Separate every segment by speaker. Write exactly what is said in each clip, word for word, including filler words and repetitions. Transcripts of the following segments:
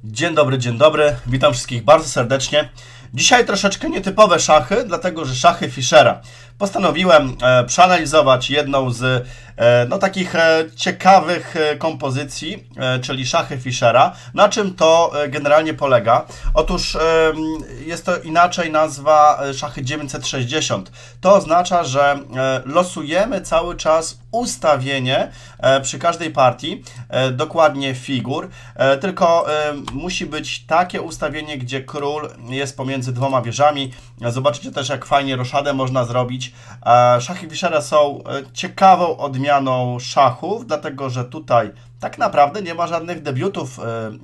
Speaker 1: Dzień dobry, dzień dobry. Witam wszystkich bardzo serdecznie. Dzisiaj troszeczkę nietypowe szachy, dlatego że szachy Fischera. Postanowiłem e, przeanalizować jedną z e, no, takich e, ciekawych e, kompozycji, e, czyli szachy Fischera. Na czym to e, generalnie polega? Otóż e, jest to inaczej nazwa e, szachy dziewięćset sześćdziesiąt. To oznacza, że e, losujemy cały czas ustawienie e, przy każdej partii, e, dokładnie figur, e, tylko e, musi być takie ustawienie, gdzie król jest pomiędzy dwoma wieżami. Zobaczycie też, jak fajnie roszadę można zrobić. E, szachy Fischera są e, ciekawą odmianą szachów, dlatego że tutaj tak naprawdę nie ma żadnych debiutów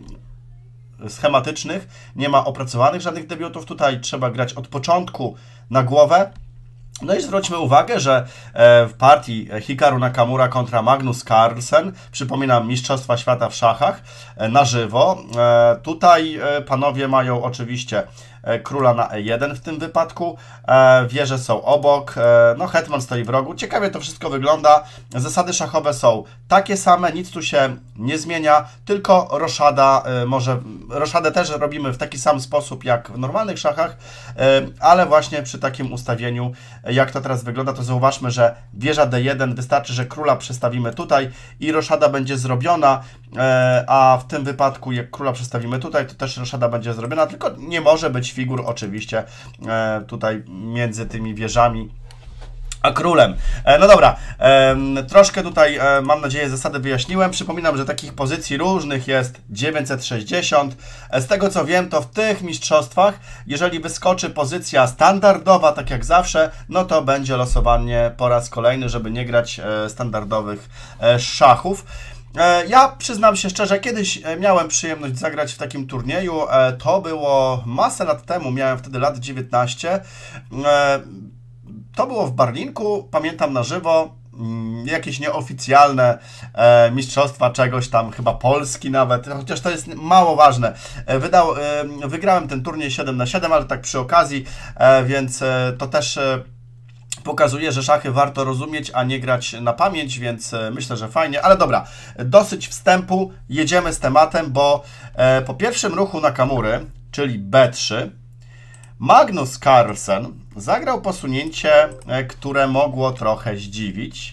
Speaker 1: e, schematycznych, nie ma opracowanych żadnych debiutów. Tutaj trzeba grać od początku na głowę. No i zwróćmy uwagę, że w partii Hikaru Nakamura kontra Magnus Carlsen, przypominam, Mistrzostwa Świata w szachach na żywo, tutaj panowie mają oczywiście króla na e jeden w tym wypadku, wieże są obok, no hetman stoi w rogu. Ciekawie to wszystko wygląda. Zasady szachowe są takie same, nic tu się nie zmienia, tylko roszada, może roszadę też robimy w taki sam sposób jak w normalnych szachach, ale właśnie przy takim ustawieniu, jak to teraz wygląda, to zauważmy, że wieża d jeden, wystarczy, że króla przestawimy tutaj i roszada będzie zrobiona, a w tym wypadku jak króla przestawimy tutaj, to też roszada będzie zrobiona, tylko nie może być figur oczywiście tutaj między tymi wieżami a królem. No dobra, troszkę tutaj, mam nadzieję, zasady wyjaśniłem. Przypominam, że takich pozycji różnych jest dziewięćset sześćdziesiąt. Z tego co wiem, to w tych mistrzostwach, jeżeli wyskoczy pozycja standardowa, tak jak zawsze, no to będzie losowanie po raz kolejny, żeby nie grać standardowych szachów. Ja przyznam się szczerze, kiedyś miałem przyjemność zagrać w takim turnieju. To było masę lat temu, miałem wtedy lat dziewiętnaście. To było w Barlinku, pamiętam na żywo, jakieś nieoficjalne e, mistrzostwa czegoś tam, chyba Polski nawet, chociaż to jest mało ważne. Wydał, e, wygrałem ten turniej siedem na siedem, ale tak przy okazji, e, więc e, to też e, pokazuje, że szachy warto rozumieć, a nie grać na pamięć, więc e, myślę, że fajnie. Ale dobra, dosyć wstępu, jedziemy z tematem, bo e, po pierwszym ruchu Nakamury, czyli b trzy, Magnus Carlsen zagrał posunięcie, które mogło trochę zdziwić,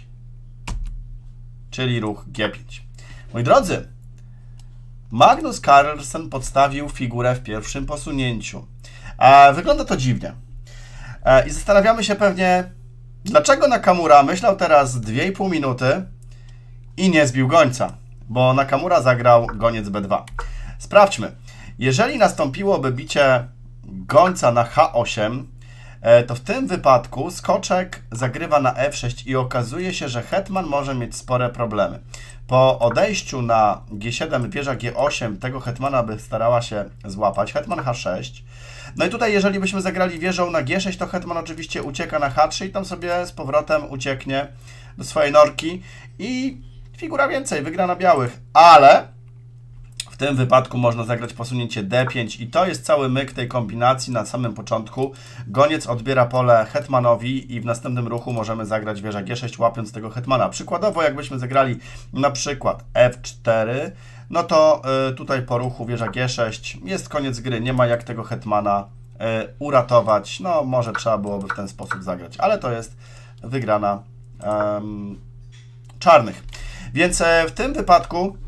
Speaker 1: czyli ruch g pięć. Moi drodzy, Magnus Carlsen podstawił figurę w pierwszym posunięciu. Wygląda to dziwnie. I zastanawiamy się pewnie, dlaczego Nakamura myślał teraz dwie i pół minuty i nie zbił gońca, bo Nakamura zagrał goniec b dwa. Sprawdźmy. Jeżeli nastąpiłoby bicie gońca na h osiem, to w tym wypadku skoczek zagrywa na f sześć i okazuje się, że hetman może mieć spore problemy. Po odejściu na g siedem wieża g osiem tego hetmana by starała się złapać. Hetman h sześć. No i tutaj jeżeli byśmy zagrali wieżą na g sześć, to hetman oczywiście ucieka na h trzy i tam sobie z powrotem ucieknie do swojej norki i figura więcej, wygra na białych, ale w tym wypadku można zagrać posunięcie d pięć i to jest cały myk tej kombinacji na samym początku. Goniec odbiera pole hetmanowi i w następnym ruchu możemy zagrać wieża g sześć, łapiąc tego hetmana. Przykładowo, jakbyśmy zagrali na przykład f cztery, no to y, tutaj po ruchu wieża g sześć jest koniec gry, nie ma jak tego hetmana y, uratować. No może trzeba byłoby w ten sposób zagrać, ale to jest wygrana um, czarnych. Więc y, w tym wypadku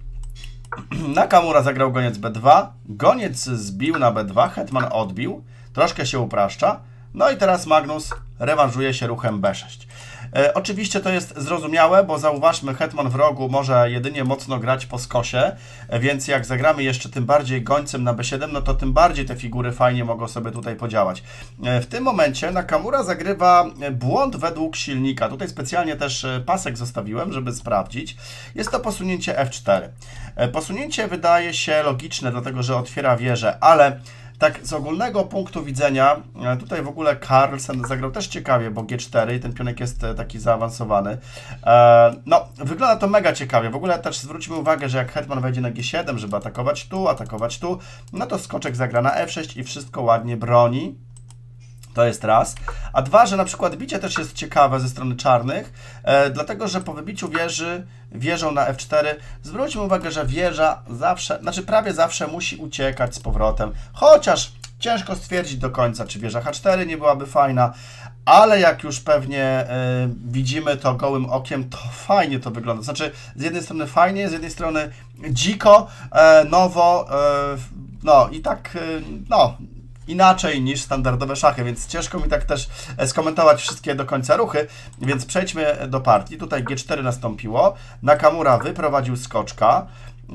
Speaker 1: Nakamura zagrał goniec b dwa, goniec zbił na b dwa, hetman odbił, troszkę się upraszcza, no i teraz Magnus rewanżuje się ruchem b sześć. E, oczywiście to jest zrozumiałe, bo zauważmy, hetman w rogu może jedynie mocno grać po skosie, e, więc jak zagramy jeszcze tym bardziej gońcem na b siedem, no to tym bardziej te figury fajnie mogą sobie tutaj podziałać. E, w tym momencie Nakamura zagrywa błąd według silnika. Tutaj specjalnie też pasek zostawiłem, żeby sprawdzić. Jest to posunięcie f cztery. E, posunięcie wydaje się logiczne, dlatego że otwiera wieżę, ale tak z ogólnego punktu widzenia, tutaj w ogóle Carlsen zagrał też ciekawie, bo g cztery i ten pionek jest taki zaawansowany. No, wygląda to mega ciekawie. W ogóle też zwróćmy uwagę, że jak hetman wejdzie na g siedem, żeby atakować tu, atakować tu, no to skoczek zagra na f sześć i wszystko ładnie broni To jest raz. A dwa, że na przykład bicie też jest ciekawe ze strony czarnych, e, dlatego, że po wybiciu wieży, wieżą na F cztery, zwróćmy uwagę, że wieża zawsze, znaczy prawie zawsze musi uciekać z powrotem, chociaż ciężko stwierdzić do końca, czy wieża H cztery nie byłaby fajna, ale jak już pewnie e, widzimy to gołym okiem, to fajnie to wygląda. Znaczy, z jednej strony fajnie, z jednej strony dziko, e, nowo, e, no i tak, e, no, inaczej niż standardowe szachy, więc ciężko mi tak też skomentować wszystkie do końca ruchy, więc przejdźmy do partii. Tutaj G cztery nastąpiło, Nakamura wyprowadził skoczka,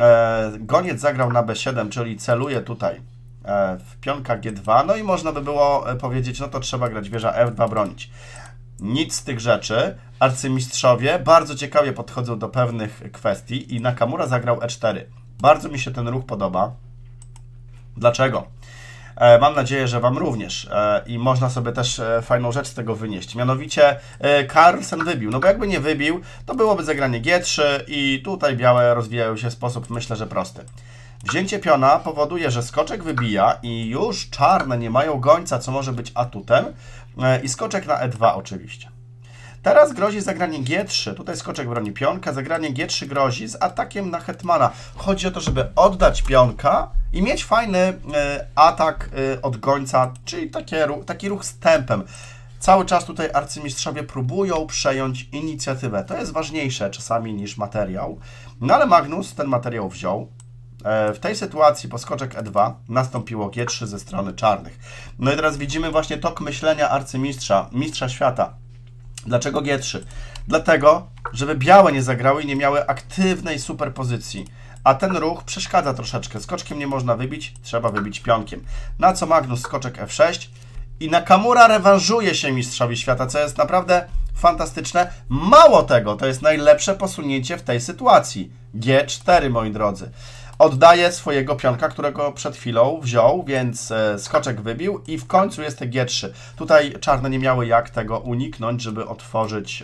Speaker 1: e, goniec zagrał na B siedem, czyli celuje tutaj e, w pionka G dwa, no i można by było powiedzieć, no to trzeba grać wieża F dwa, bronić. Nic z tych rzeczy. Arcymistrzowie bardzo ciekawie podchodzą do pewnych kwestii i Nakamura zagrał E cztery. Bardzo mi się ten ruch podoba. Dlaczego? Mam nadzieję, że Wam również i można sobie też fajną rzecz z tego wynieść. Mianowicie Carlsen wybił, no bo jakby nie wybił, to byłoby zagranie G trzy i tutaj białe rozwijają się w sposób, myślę, że prosty. Wzięcie piona powoduje, że skoczek wybija i już czarne nie mają gońca, co może być atutem i skoczek na E dwa oczywiście. Teraz grozi zagranie G trzy, tutaj skoczek broni pionka, zagranie G trzy grozi z atakiem na hetmana. Chodzi o to, żeby oddać pionka i mieć fajny y, atak y, od gońca, czyli takie, taki ruch z tempem. Cały czas tutaj arcymistrzowie próbują przejąć inicjatywę. To jest ważniejsze czasami niż materiał. No ale Magnus ten materiał wziął. E, w tej sytuacji po skoczek E dwa nastąpiło G trzy ze strony czarnych. No i teraz widzimy właśnie tok myślenia arcymistrza, mistrza świata. Dlaczego G trzy? Dlatego, żeby białe nie zagrały i nie miały aktywnej superpozycji. A ten ruch przeszkadza troszeczkę. Skoczkiem nie można wybić, trzeba wybić pionkiem. Na co Magnus skoczek F sześć i Nakamura rewanżuje się mistrzowi świata, co jest naprawdę fantastyczne. Mało tego, to jest najlepsze posunięcie w tej sytuacji. G cztery, moi drodzy. Oddaje swojego pionka, którego przed chwilą wziął, więc skoczek wybił i w końcu jest G trzy. Tutaj czarne nie miały jak tego uniknąć, żeby otworzyć,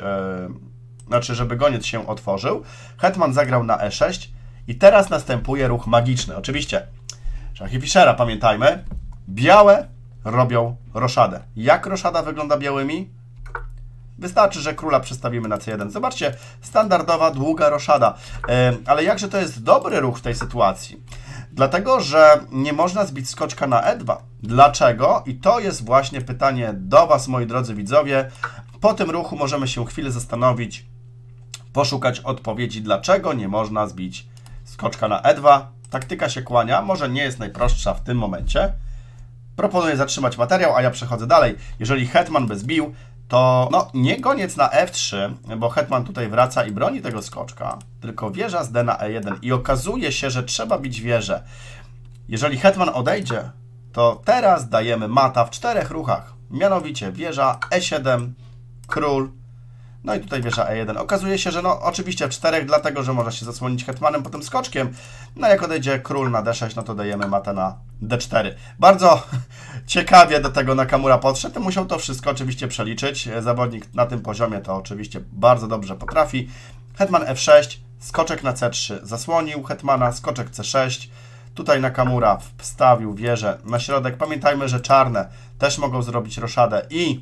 Speaker 1: yy, znaczy żeby goniec się otworzył. Hetman zagrał na E sześć i teraz następuje ruch magiczny. Oczywiście szachy Fischera, pamiętajmy, białe robią roszadę. Jak roszada wygląda białymi? Wystarczy, że króla przestawimy na C jeden. Zobaczcie, standardowa, długa roszada. Yy, ale jakże to jest dobry ruch w tej sytuacji? Dlatego, że nie można zbić skoczka na E dwa. Dlaczego? I to jest właśnie pytanie do Was, moi drodzy widzowie. Po tym ruchu możemy się chwilę zastanowić, poszukać odpowiedzi, dlaczego nie można zbić skoczka na E dwa. Taktyka się kłania, może nie jest najprostsza w tym momencie. Proponuję zatrzymać materiał, a ja przechodzę dalej. Jeżeli hetman by zbił, to no, nie goniec na F trzy, bo hetman tutaj wraca i broni tego skoczka, tylko wieża z D na E jeden i okazuje się, że trzeba bić wieżę. Jeżeli hetman odejdzie, to teraz dajemy mata w czterech ruchach, mianowicie wieża E siedem, król, no i tutaj wieża E jeden. Okazuje się, że no oczywiście w czterech, dlatego że można się zasłonić hetmanem, potem skoczkiem. No jak odejdzie król na D sześć, no to dajemy matę na D cztery. Bardzo ciekawie do tego Nakamura podszedł. Musiał to wszystko oczywiście przeliczyć. Zawodnik na tym poziomie to oczywiście bardzo dobrze potrafi. Hetman F sześć, skoczek na C trzy zasłonił hetmana, skoczek C sześć. Tutaj Nakamura wstawił wieżę na środek. Pamiętajmy, że czarne też mogą zrobić roszadę i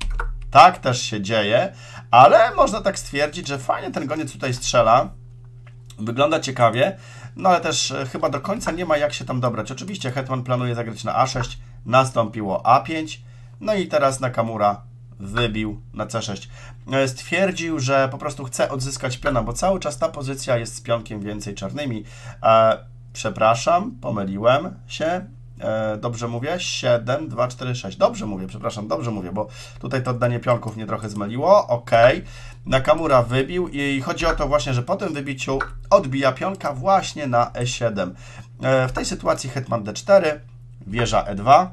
Speaker 1: tak też się dzieje, ale można tak stwierdzić, że fajnie ten goniec tutaj strzela. Wygląda ciekawie, no ale też chyba do końca nie ma jak się tam dobrać. Oczywiście hetman planuje zagrać na A sześć, nastąpiło A pięć, no i teraz Nakamura wybił na C sześć. Stwierdził, że po prostu chce odzyskać piona, bo cały czas ta pozycja jest z pionkiem więcej czarnymi. E, przepraszam, pomyliłem się. E, dobrze mówię? siedem, dwa, cztery, sześć. Dobrze mówię, przepraszam, dobrze mówię, bo tutaj to oddanie pionków mnie trochę zmyliło. Ok. Nakamura wybił i chodzi o to właśnie, że po tym wybiciu odbija pionka właśnie na E siedem. E, w tej sytuacji hetman D cztery, wieża E dwa,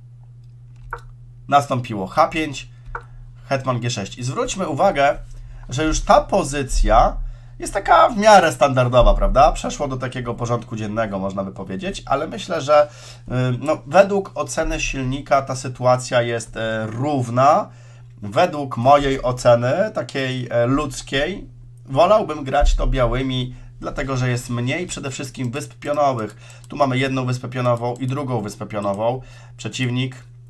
Speaker 1: nastąpiło H pięć, hetman G sześć. I zwróćmy uwagę, że już ta pozycja jest taka w miarę standardowa, prawda? Przeszło do takiego porządku dziennego, można by powiedzieć, ale myślę, że no, według oceny silnika ta sytuacja jest równa. Według mojej oceny, takiej ludzkiej, wolałbym grać to białymi, dlatego że jest mniej przede wszystkim wysp pionowych. Tu mamy jedną wyspę pionową i drugą wyspę pionową. Przeciwnik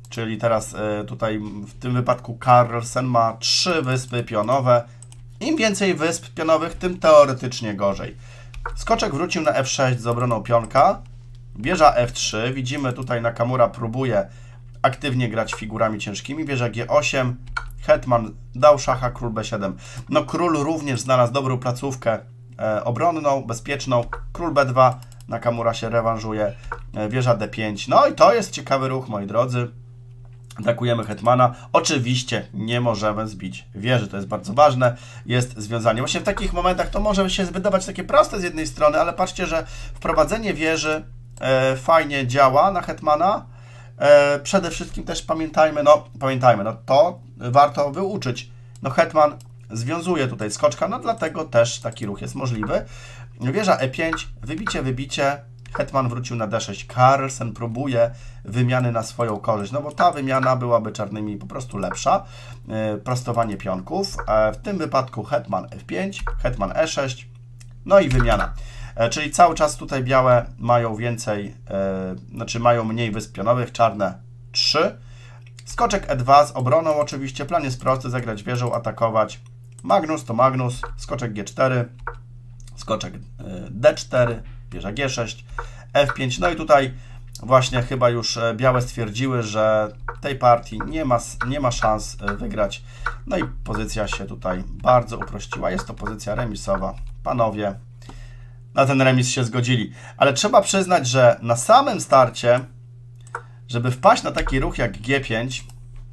Speaker 1: czyli teraz y, tutaj w tym wypadku Carlsen ma trzy wyspy pionowe. Im więcej wysp pionowych, tym teoretycznie gorzej. Skoczek wrócił na F sześć z obroną pionka. Wieża F trzy. Widzimy tutaj Nakamura próbuje aktywnie grać figurami ciężkimi. Wieża G osiem. Hetman dał szacha, król B siedem. No król również znalazł dobrą placówkę e, obronną, bezpieczną. Król B dwa. Nakamura się rewanżuje. E, wieża D pięć. No i to jest ciekawy ruch, moi drodzy. Atakujemy hetmana. Oczywiście nie możemy zbić wieży, to jest bardzo ważne, jest związanie. Właśnie w takich momentach to może się wydawać takie proste z jednej strony, ale patrzcie, że wprowadzenie wieży e, fajnie działa na hetmana. E, przede wszystkim też pamiętajmy, no pamiętajmy, no to warto wyuczyć. No hetman związuje tutaj skoczka, no dlatego też taki ruch jest możliwy. Wieża E pięć, wybicie, wybicie. Hetman wrócił na D sześć. Carlsen próbuje wymiany na swoją korzyść, no bo ta wymiana byłaby czarnymi po prostu lepsza. Yy, prostowanie pionków. E, w tym wypadku hetman F pięć, hetman E sześć, no i wymiana. E, czyli cały czas tutaj białe mają więcej, e, znaczy mają mniej wysp pionowych, czarne trzy. Skoczek E dwa z obroną oczywiście. Plan jest prosty, zagrać wieżą, atakować. Magnus to Magnus, skoczek G cztery, skoczek D cztery, wieża G sześć, F pięć. No i tutaj właśnie chyba już białe stwierdziły, że tej partii nie ma, nie ma szans wygrać. No i pozycja się tutaj bardzo uprościła. Jest to pozycja remisowa. Panowie na ten remis się zgodzili. Ale trzeba przyznać, że na samym starcie, żeby wpaść na taki ruch jak G pięć,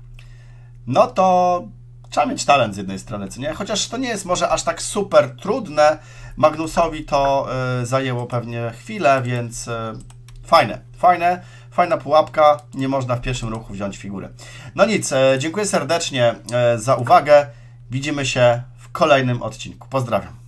Speaker 1: no to trzeba mieć talent z jednej strony, co nie? Chociaż to nie jest może aż tak super trudne. Magnusowi to y, zajęło pewnie chwilę, więc y, fajne, fajne, fajna pułapka. Nie można w pierwszym ruchu wziąć figury. No nic, y, dziękuję serdecznie y, za uwagę. Widzimy się w kolejnym odcinku. Pozdrawiam.